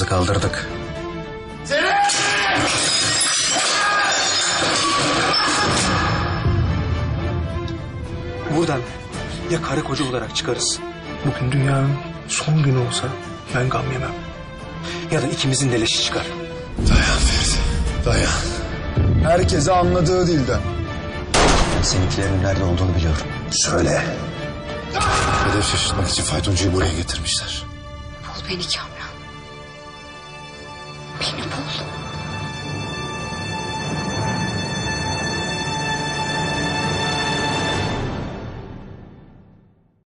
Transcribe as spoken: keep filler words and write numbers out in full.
Başımızı kaldırdık. Buradan ya karı koca olarak çıkarız. Bugün dünyanın son günü olsa ben gam yemem. Ya da ikimizin de leşi çıkar. Dayan Ferdi, dayan. Herkese anladığı dilden. Seninkilerin nerede olduğunu biliyorum. Söyle. Hedef şaşırtmak için faytoncuyu buraya getirmişler. Bul beni Kamil.